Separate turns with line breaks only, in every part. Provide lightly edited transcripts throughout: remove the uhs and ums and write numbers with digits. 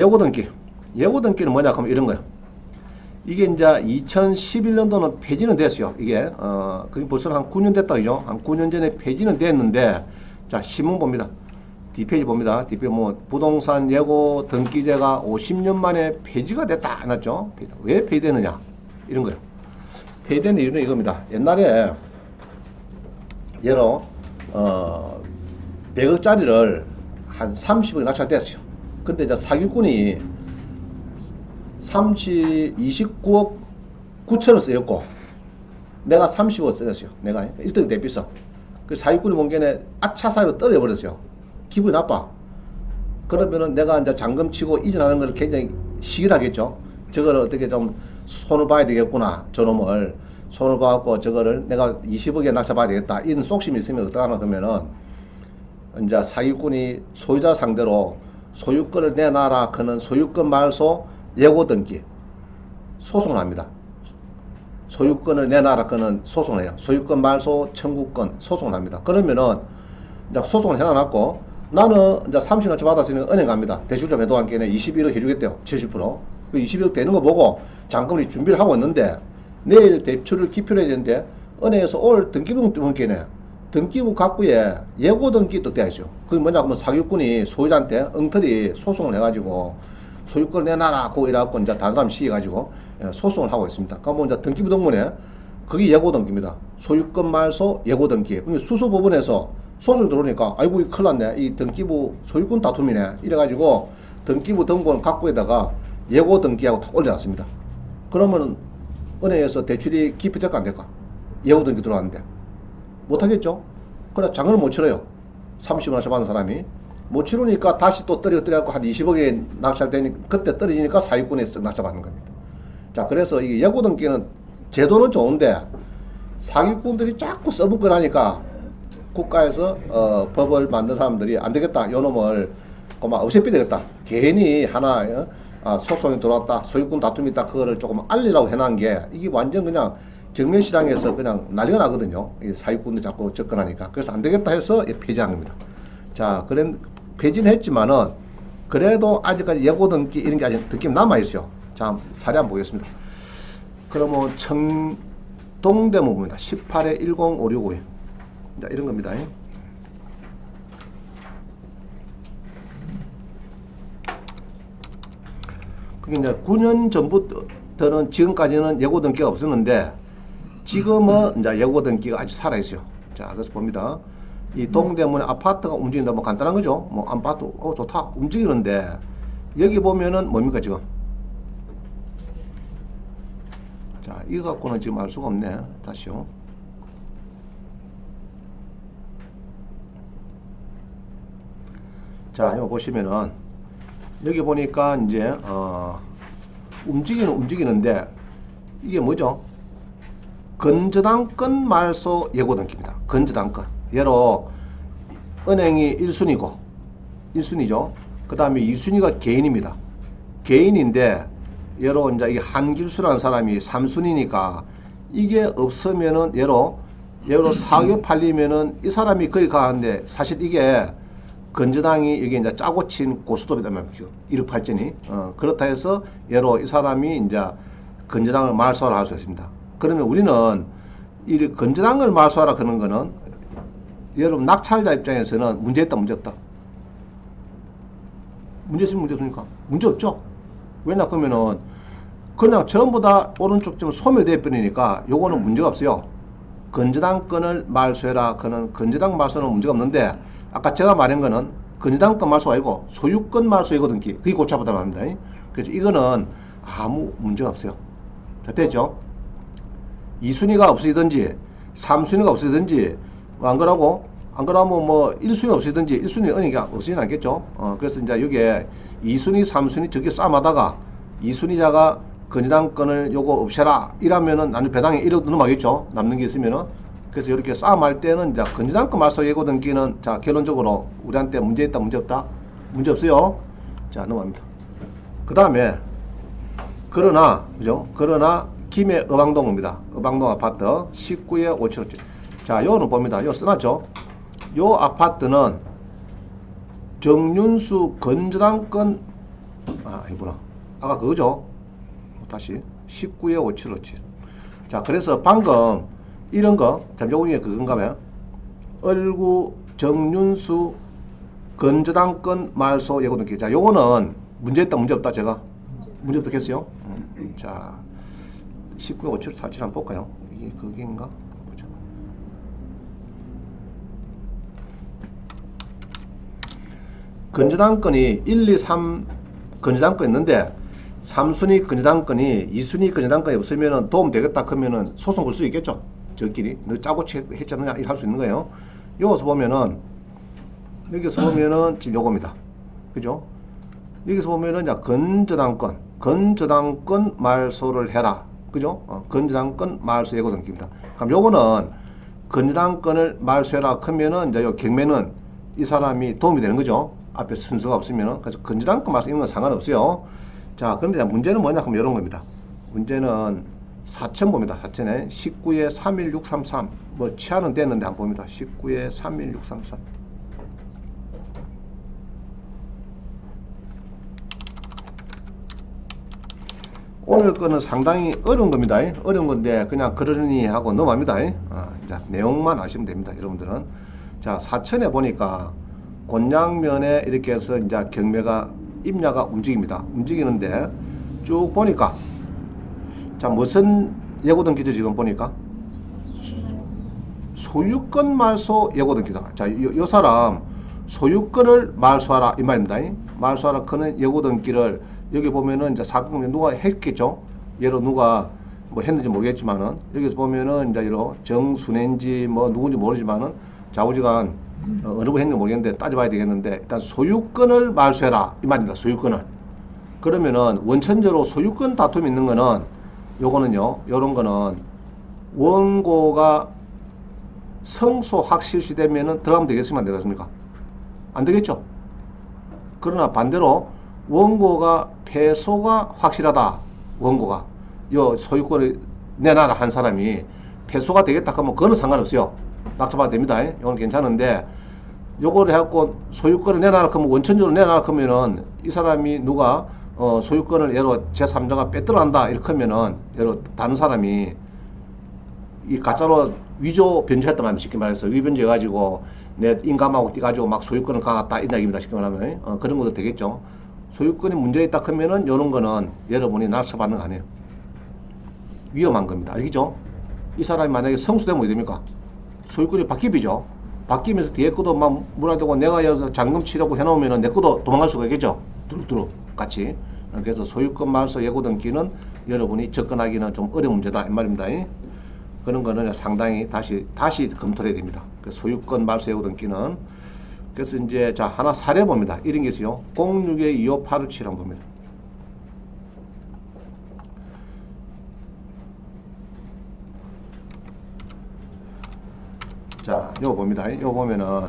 예고등기. 예고등기는 뭐냐 하면 이런 거예요. 이게 이제 2011년도는 폐지는 됐어요. 이게 그게 벌써 한 9년 됐다 그죠? 한 9년 전에 폐지는 됐는데, 자 신문 봅니다. 뒷페이지 봅니다. 뒷페이지 뭐 부동산 예고 등기제가 50년 만에 폐지가 됐다 해놨죠. 왜 폐지되느냐 이런 거예요. 폐지된 이유는 이겁니다. 옛날에 예로 100억짜리를 한 30억에 낙찰됐어요. 근데 이제 사기꾼이 29억 9천을 쓰였고 내가 30억 쓰였어요. 내가 1등이 대비서. 그 사기꾼이 본게는 아차사로 떨어버렸어요. 기분이 나빠. 그러면은 내가 이제 잔금 치고 이전하는 걸 굉장히 시기하겠죠. 저거를 어떻게 좀 손을 봐야 되겠구나. 저놈을 손을 봐갖고 저거를 내가 20억에 낙찰봐야 되겠다. 이런 속심이 있으면 어떡하나 그러면은 이제 사기꾼이 소유자 상대로 소유권을 내놔라 그는 소유권 말소 예고등기 소송을 합니다. 소유권을 내놔라 그는 소송을 해요. 소유권 말소 청구권 소송을 합니다. 그러면은 이제 소송을 해놔놨고 나는 이제 30억짜리 받았으니까 은행 갑니다. 대출자 매도한 게 21억 해주겠대요. 70%. 그 21억 되는 거 보고 잔금을 준비를 하고 있는데 내일 대출을 기표를 해야 되는데 은행에서 올 등기부 문게네. 등기부 각부에 예고등기 뜻대야 있어요. 그게 뭐냐 하면 사기꾼이 소유자한테 엉터리 소송을 해가지고 소유권을 내놔라 고 이래갖고 이제 다른 사람 시켜가지고 소송을 하고 있습니다. 그러면 이제 등기부 등본에 그게 예고등기입니다. 소유권 말소 예고등기. 그럼 수소법원에서 소송이 들어오니까 아이고 큰일 났네. 이 등기부 소유권 다툼이네. 이래가지고 등기부 등본 각부에다가 예고등기하고 다 올려놨습니다. 그러면 은행에서 대출이 기피될까 안 될까? 예고등기 들어왔는데 못하겠죠? 그래 잔금을 못 치러요. 30만 원 받은 사람이 못 치르니까 다시 또 떨어뜨려갖고 한 20억에 낙찰되니까 그때 떨어지니까 사기꾼에 쓱 낙찰받는 겁니다. 자 그래서 이게 예고등기는 제도는 좋은데 사기꾼들이 자꾸 써먹으라니까 국가에서 법을 만든 사람들이 안 되겠다. 요 놈을 그만 없애빼야 되겠다. 괜히 하나 소송이 들어왔다. 소유권 다툼이 있다. 그거를 조금 알리라고 해놓은 게 이게 완전 그냥 경매시장에서 그냥 난리가 나거든요. 이 사기꾼들 자꾸 접근하니까. 그래서 안 되겠다 해서 폐지한 겁니다. 자, 그런 폐지는 했지만은 그래도 아직까지 예고등기 이런 게 아직 느낌 남아있어요. 자, 사례 한번 보겠습니다. 그러면 청동대문입니다. 18에 10565. 자, 이런 겁니다. 그게 이제 9년 전부터는 지금까지는 예고등기가 없었는데 지금은 이제 예고등기가 아주 살아있어요. 자, 그래서 봅니다. 이 동대문에 아파트가 움직인다. 뭐 간단한 거죠. 뭐 아파트, 좋다. 움직이는데 여기 보면은 뭡니까 지금? 자, 이거 갖고는 지금 알 수가 없네. 다시요. 자, 이거 보시면은 여기 보니까 이제 움직이는데 이게 뭐죠? 건저당권 말소 예고등기입니다. 건저당권. 예로 은행이 1순위죠. 그 다음에 2순위가 개인입니다. 개인인데 예로 이제 이게 한길수라는 사람이 3순위니까 이게 없으면은 예로 사교 팔리면은 이 사람이 거기 가는데 사실 이게 건저당이 여기 이제 짜고 친 고스톱이란 말이죠. 1억 8천이. 그렇다 해서 예로 이 사람이 이제 건저당을 말소하라 할 수 있습니다. 그러면 우리는 이 건저당을 말소하라 그러는 거는 여러분 낙찰자 입장에서는 문제 있다 문제 없다. 문제 있으면 문제 없으니까 문제 없죠. 왜냐 그러면은 그냥 전부 다 오른쪽 좀 소멸되어 버리니까 요거는 문제가 없어요. 건저당권을 말소해라 그는 건저당 말소는 문제가 없는데 아까 제가 말한 거는 건저당권 말소가 아니고 소유권 말소 예고등기 그게 골치 아프다 말입니다. 그래서 이거는 아무 문제가 없어요. 자, 됐죠? 2순위가 없어지든지 3순위가 없어지든지 안 그러고 안 그러면 뭐 1순위 없어지든지 1순위 은행이 없어지진 않겠죠. 그래서 이제 여기에 2순위 3순위 저기 싸움하다가 2순위자가 건저당권을 요거 없애라 이러면은 나는 배당에 1억 넘어가겠죠. 남는 게 있으면은. 그래서 이렇게 싸움할 때는 이제 건저당권 말소 예고등기는 자 결론적으로 우리한테 문제 있다 문제 없다 문제 없어요. 자 넘어갑니다. 그 다음에 그러나 그죠? 그러나 김해 의방동입니다. 의방동 아파트 19에 5천원짜리. 자 요거는 봅니다. 요 써놨죠. 요 아파트는 정윤수 건저당권 아니구나. 아까 그거죠. 다시 19에 5757. 자, 그래서 방금 이런 거 잠재공이 그건가면 얼구 정윤수 건저당권 말소 예고 등기. 자, 요거는 문제 있다 문제 없다 제가 문제 없겠어요. 자, 19에 57 47 한번 볼까요? 이게 그게인가? 보자. 건저당권이 1, 2, 3 건저당권 있는데 3순위 건저당권이 2순위 건저당권이 없으면 도움 되겠다 그러면은 소송 걸 수 있겠죠. 저끼리 너 짜고 했지 않느냐 이렇게 할 수 있는 거예요. 여기서 보면은 지금 요겁니다. 그죠? 여기서 보면은 자 건저당권 말소를 해라. 그죠? 건저당권 말소 예고 등기입니다. 그럼 요거는 건저당권을 말소해라 하면은 이제 요 경매는 이 사람이 도움이 되는 거죠. 앞에 순서가 없으면은. 그래서 건저당권 말소 이런 건 상관없어요. 자, 그런데 문제는 뭐냐 하면 이런 겁니다. 문제는 4천 봅니다. 4천에 19에 31633 뭐 치안은 됐는데 한번 봅니다. 19에 31633 오늘 거는 상당히 어려운 겁니다. 어려운 건데 그냥 그러니 하고 넘어갑니다. 자, 내용만 아시면 됩니다. 여러분들은. 자, 4천에 보니까 곤양면에 이렇게 해서 이제 경매가 임야가 움직입니다. 움직이는데 쭉 보니까 자, 무슨 예고 등기죠? 지금 보니까 소유권 말소 예고 등기다. 자, 요 사람 소유권을 말소하라 이 말입니다. 말소하라 그는 예고 등기를 여기 보면은 이제 사건 누가 했겠죠? 예로 누가 뭐 했는지 모르겠지만은 여기서 보면은 이제 이런 정순인지 뭐 누군지 모르지만은 좌우지간 어느 분 했는지 모르겠는데 따져봐야 되겠는데 일단 소유권을 말소해라 이 말입니다. 소유권을. 그러면은 원천적으로 소유권 다툼이 있는 거는 요거는요. 요런 거는 원고가 성소 확실시 되면은 들어가면 되겠습니까? 안 되겠습니까? 안 되겠죠? 그러나 반대로 원고가 패소가 확실하다. 원고가 요 소유권을 내놔라 한 사람이 패소가 되겠다 하면 그거는 상관없어요. 낙찰받아도 됩니다. 이건 괜찮은데 요거를 해갖고 소유권을 내놔라 하면 원천적으로 내놔라 하면은 이 사람이 누가 소유권을 예로 제3자가 뺏들어간다 이렇게 하면은 예로 다른 사람이 이 가짜로 위조 변조했단 말입니다. 쉽게 말해서 위변조해가지고 내 인감하고 띄가지고 막 소유권을 가갔다 이 이야기입니다. 쉽게 말하면 그런 것도 되겠죠. 소유권이 문제 있다 하면은 이런 거는 여러분이 낙찰받는 거 아니에요. 위험한 겁니다. 알겠죠? 이 사람이 만약에 성수되면 어떻게 됩니까? 소유권이 바뀌죠. 바뀌면서 뒤에 것도 막 문화되고 내가 잔금 치려고 해놓으면은 내 것도 도망갈 수가 있겠죠. 두룩두룩 같이. 그래서 소유권 말소 예고 등기는 여러분이 접근하기는 좀 어려운 문제다 이 말입니다. 그런 거는 상당히 다시 검토를 해야 됩니다. 그 소유권 말소 예고 등기는. 그래서 이제 자 하나 사례 봅니다. 이런 게 있어요. 06에 25857 한번 봅니다. 자, 요거 봅니다. 요거 보면은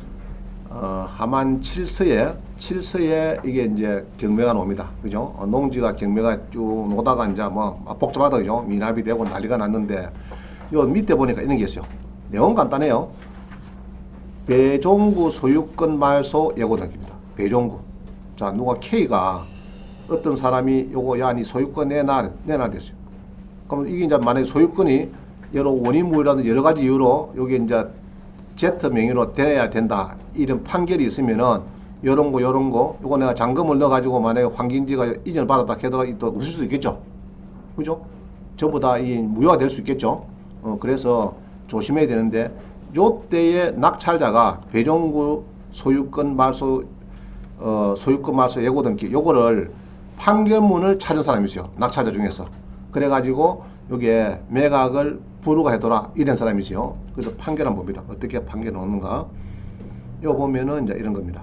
하만 7서에 이게 이제 경매가 놉니다. 그죠? 농지가 경매가 쭉 노다가 이제 뭐 복잡하다 그죠? 미납이 되고 난리가 났는데 요 밑에 보니까 이런 게 있어요. 내용 간단해요. 배종구 소유권 말소 예고 등기입니다. 배종구. 자, 누가 K가 어떤 사람이 요거 야 니 소유권 내놔 됐어요. 그럼 이게 이제 만약에 소유권이 여러 원인무효라든지 여러 가지 이유로 여기 이제 Z 명의로 돼야 된다. 이런 판결이 있으면은 요런 거 요거 내가 잔금을 넣어 가지고 만약에 환경지가 이전을 받았다 해도 또 없을 수도 있겠죠. 그죠? 전부 다 이 무효가 될 수 있겠죠. 그래서 조심해야 되는데 요 때에 낙찰자가 배종구 소유권 말소 예고 등기 요거를 판결문을 찾은 사람이 있어요. 낙찰자 중에서. 그래가지고 여기에 매각을 불허해둬라 이런 사람이지요. 그래서 판결 한번 봅니다. 어떻게 판결을 넣는가. 요 보면은 이제 이런 겁니다.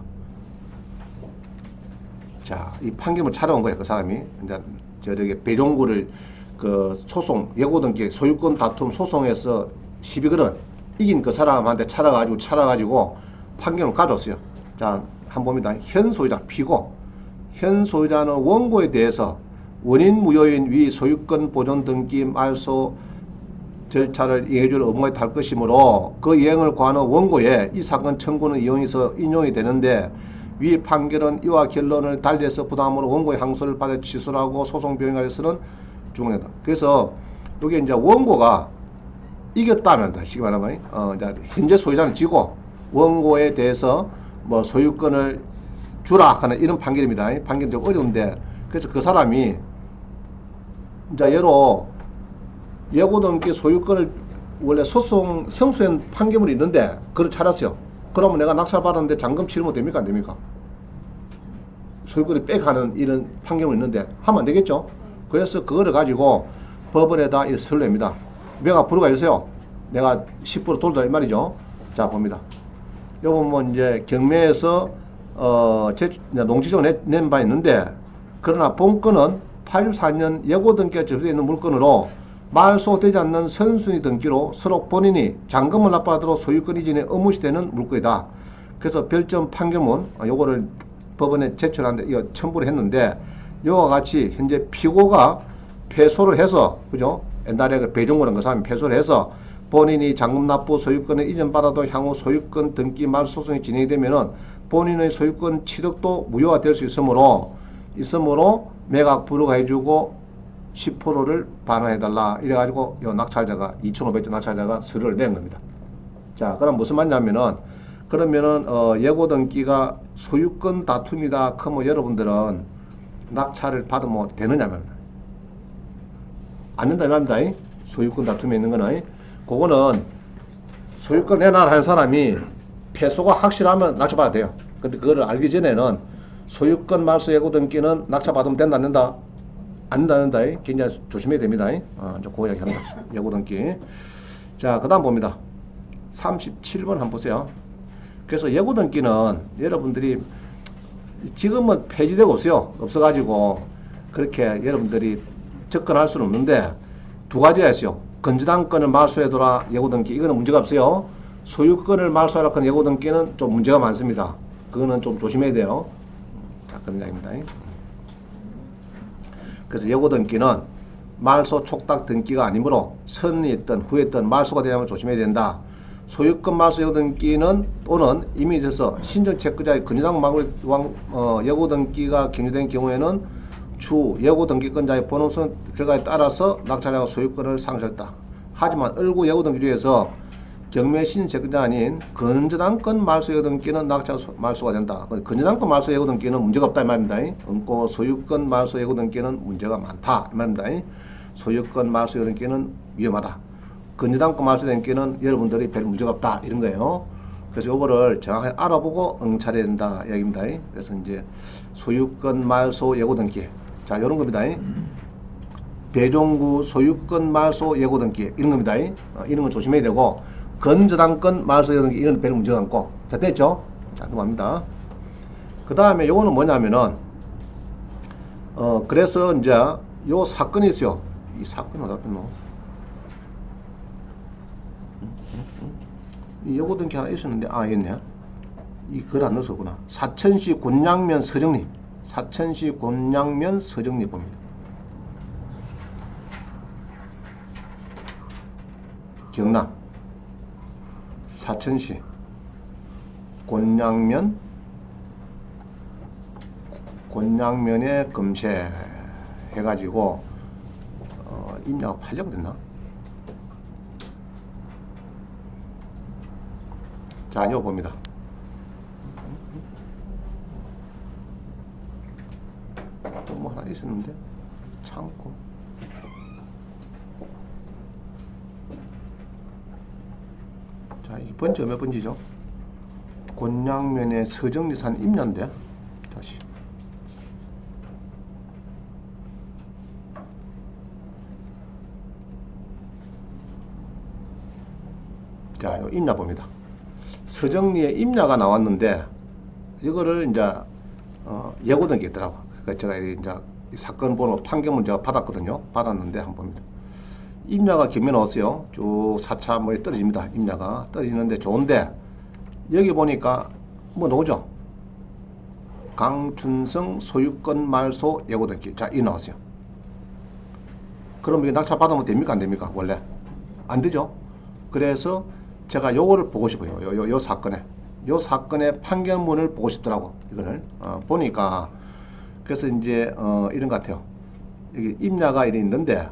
자, 이 판결을 찾아온 거예요. 그 사람이 이제 저렇게 배종구를 그 소송 예고 등기 소유권 다툼 소송에서 12건을 이긴 그 사람한테 찾아가지고 판결을 가져왔어요. 자, 한번 봅니다. 현 소유자 피고 현 소유자는 원고에 대해서 원인 무효인 위 소유권 보존 등기 말소 절차를 이행해줄 의무가 있다 할 것이므로 그 이행을 고하는 원고에 이 사건 청구는 인용이 되는데 위 판결은 이와 결론을 달리해서 부당함으로 원고의 항소를 받아 취소를 하고 소송 비용에 관해서는 중앙이다. 그래서 이게 이제 원고가 이겼다면, 쉽게 말하면 이제 현재 소유자는 지고 원고에 대해서 뭐 소유권을 주라 하는 이런 판결입니다. 판결이 좀 어려운데, 그래서 그 사람이 이제 예로 예고등기 소유권을 원래 소송 성수한 판결물이 있는데 그걸 찾았어요. 그러면 내가 낙찰받았는데 잔금 치르면 됩니까 안 됩니까? 소유권이 빼가는 이런 판결물이 있는데 하면 안 되겠죠. 그래서 그거를 가지고 법원에다 이 서류 냅니다. 매각 불허가 해주세요. 내가 10% 돌다 이 말이죠. 자 봅니다. 요거 뭐 이제 경매에서 농지적으로 낸 바 있는데, 그러나 본건은 84년 예고등기가 접수되어 있는 물건으로 말소되지 않는 선순위 등기로 서로 본인이 잔금을 납부하도록 소유권 이전에 의무시되는 물건이다. 그래서 별점 판결문 요거를 법원에 제출하는데 이거 첨부를 했는데, 요와 같이 현재 피고가 패소를 해서, 그죠? 옛날에 그 배종구라는 그 사람이 패소를 해서 본인이 잔금 납부 소유권을 이전받아도 향후 소유권 등기 말소 소송이 진행이 되면은 본인의 소유권 취득도 무효가 될 수 있으므로 매각 불허가 해주고 10%를 반환해달라. 이래가지고 요 낙찰자가 2,500조 낙찰자가 서류를 낸 겁니다. 자, 그럼 무슨 말이냐면은, 그러면은 예고등기가 소유권 다툼이다. 그러면 여러분들은 낙찰을 받으면 되느냐면 안 된다 이 말입니다. 소유권 다툼에 있는 거는 그거는 소유권 내놔라 하는 사람이 패소가 확실하면 낙찰받아야 돼요. 근데 그거를 알기 전에는 소유권 말소 예고등기는 낙찰받으면 된다 안 된다? 안 된다. 굉장히 조심해야 됩니다. 이제 그 이야기 합니다. 예고등기. 자, 그 다음 봅니다. 37번 한번 보세요. 그래서 예고등기는 여러분들이 지금은 폐지되고 없어가지고 그렇게 여러분들이 접근할 수는 없는데, 두 가지가 있어요. 건전한권을 말소해둬라 예고등기, 이거는 문제가 없어요. 소유권을 말소하라 한 예고등기는 좀 문제가 많습니다. 그거는 좀 조심해야 돼요. 자, 그런 이야기입니다. 그래서 예고등기는 말소 촉탁 등기가 아니므로 선의했던 후했던 말소가 되려면 조심해야 된다. 소유권 말소 예고등기는 또는 이미 있어서 신청 채권자의 건전한 예고등기가 격려된 경우에는 주 예고등기권자의 번호선 결과에 따라서 낙찰자가 소유권을 상실했다. 하지만 을구 예고등기 중에서 경매 신청 채권자 아닌 건전한권 말소 예고등기는 낙찰 말소가 된다. 건전한권 말소 예고등기는 문제가 없다 이 말입니다. 은고 소유권 말소 예고등기는 문제가 많다 이 말입니다. 소유권 말소 예고등기는 위험하다. 건전한권 말소 예고등기는 여러분들이 별 문제가 없다 이런 거예요. 그래서 요거를 정확하게 알아보고 응찰해야 된다 이야기입니다. 그래서 이제 소유권 말소 예고등기, 자 요런 겁니다. 배종구 소유권 말소 예고등기 이런 겁니다. 이런 건 조심해야 되고, 건전한권 말소 예고등기 이건 별 문제가 없고. 자 됐죠? 자 넘어갑니다. 그 다음에 요거는 뭐냐면은 그래서 이제 요 사건이 있어요. 이 사건이 어디다 뺐노? 이 예고등기 하나 있었는데 있네. 이 글 안 넣었구나. 사천시 곤양면 서정리, 사천시 곤양면 서정리 봅니다. 경남 사천시 곤양면에 검색해가지고 임야가 팔려고 됐나? 자, 이거 봅니다. 또 뭐 하나 있었는데 창고. 자, 이 번째 몇 번지죠? 곤양면에 서정리산 임야인데 다시. 자, 요 임야 봅니다. 서정리에 임야가 나왔는데 이거를 이제 예고등기 있더라고. 그러니까 제가 이제 이 사건 번호 판결문 제가 받았거든요. 받았는데 한번 봅니다. 임야가 경매 나왔어요. 쭉 4차 뭐 떨어집니다. 임야가 떨어지는데 좋은데 여기 보니까 뭐 나오죠. 강춘성 소유권 말소 예고등기. 자, 이 나왔어요. 그럼 이게 낙찰 받으면 됩니까 안 됩니까? 원래 안 되죠. 그래서 제가 요거를 보고 싶어요. 요 사건에 요 사건의 판결문을 보고 싶더라고. 이거를 보니까 그래서 이제 이런 것 같아요. 여기 임야가 이래 있는데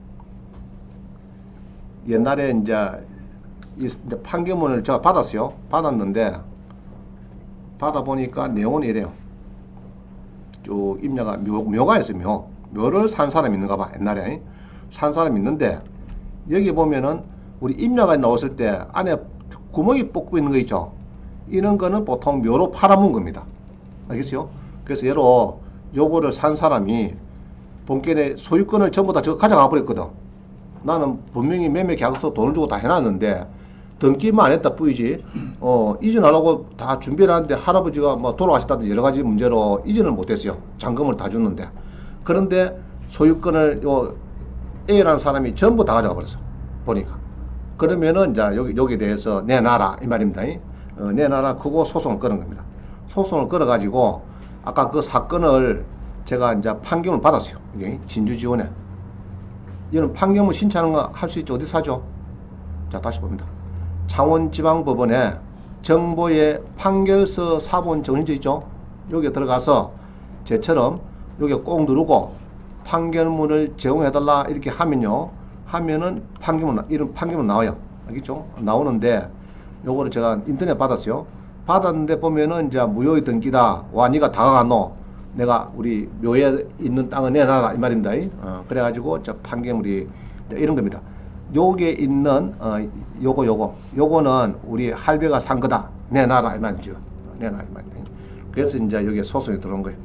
옛날에 이제 판결문을 제가 받았어요. 받았는데 받아보니까 내용은 이래요. 쭉 임야가 묘가 있어요. 묘를 산 사람이 있는가 봐. 옛날에 산 사람이 있는데 여기 보면은 우리 임야가 나왔을 때 안에 구멍이 뽑고 있는 거 있죠. 이런 거는 보통 묘로 팔아먹은 겁니다. 알겠어요? 그래서 예로 요거를 산 사람이 본건의 소유권을 전부 다 저거 가져가 버렸거든. 나는 분명히 매매 계약서 돈을 주고 다 해놨는데 등기만 안 했다 뿐이지 이전하려고 다 준비를 하는데 할아버지가 뭐 돌아가셨다든지 여러 가지 문제로 이전을 못했어요. 잔금을 다 줬는데. 그런데 소유권을 요 A라는 사람이 전부 다 가져가 버렸어. 보니까. 그러면은 이제 여기에 대해서 내놔라 이 말입니다. 내놔라 그거 소송을 끌은 겁니다. 소송을 끌어가지고 아까 그 사건을 제가 이제 판결을 받았어요. 진주지원에. 이런 판결문 신청하는 거 할 수 있죠. 어디서 하죠? 자, 다시 봅니다. 창원지방법원에 정보의 판결서 사본 정리져 있죠. 여기에 들어가서 제처럼 여기 꼭 누르고 판결문을 제공해달라 이렇게 하면요. 하면은 이런 판결문 나와요. 알겠죠? 나오는데 요거를 제가 인터넷 받았어요. 받았는데 보면은 이제 무효의 등기다. 와, 니가 다가갔노? 내가 우리 묘에 있는 땅을 내놔라 이 말입니다. 그래가지고 저 판결물이 이런 겁니다. 요게 있는 요거는 우리 할배가 산 거다. 내놔라 이 말이죠. 내놔라 이 말입니다. 그래서 이제 여기에 소송이 들어온 거예요.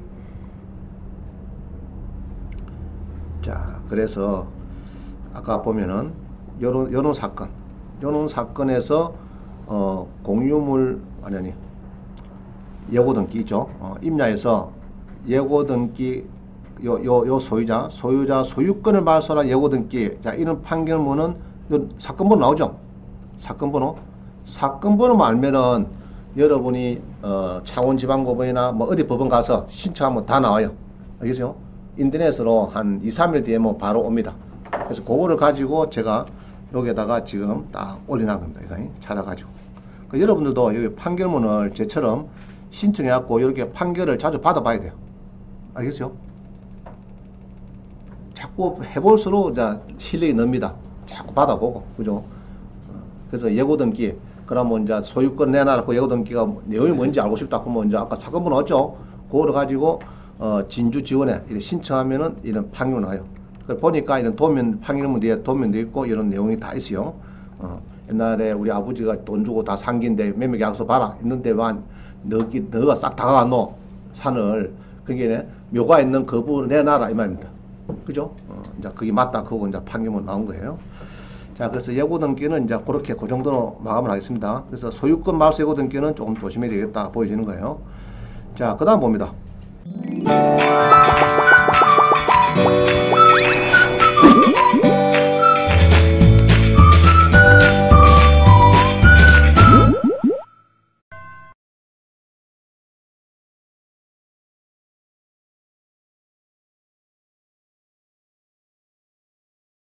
자, 그래서 아까 보면은 요런 사건에서 공유물 아니 예고등기 있죠. 임야에서 예고등기 요 소유자 소유권을 말소한 예고등기. 자, 이런 판결문은 요 사건번호 나오죠. 사건번호만 알면은 여러분이 창원지방법원이나 뭐 어디 법원 가서 신청하면 다 나와요. 알겠죠? 인터넷으로 한 2-3일 뒤에 뭐 바로 옵니다. 그래서 그거를 가지고 제가 여기에다가 지금 딱 올려놓은 겁니다. 이거 찾아가지고. 그러니까 여러분들도 여기 판결문을 제처럼 신청해갖고 이렇게 판결을 자주 받아봐야 돼요. 알겠죠? 자꾸 해볼수록 이제 실력이 늡니다. 자꾸 받아보고, 그죠? 그래서 예고등기, 그러면 이제 소유권 내놔놓고 예고등기가 내용이 뭔지 알고 싶다 하면 이제 아까 사건번호 없죠? 그거를 가지고 진주지원에 이렇게 신청하면은 이런 판결이 나와요. 보니까 이런 판결문 뒤에 도면도 있고 이런 내용이 다 있어요. 옛날에 우리 아버지가 돈 주고 다 산 긴데 매매 계약서 봐라 있는데 왜 너가 싹 다가갔노 산을. 그게 묘가 있는 그 부분을 내놔라 이 말입니다. 그죠? 이제 그게 맞다 그거 이제 판결문 나온 거예요. 자, 그래서 예고등기는 이제 그렇게 그 정도로 마감을 하겠습니다. 그래서 소유권 말소 예고등기는 조금 조심해야 되겠다 보여지는 거예요. 자, 그 다음 봅니다.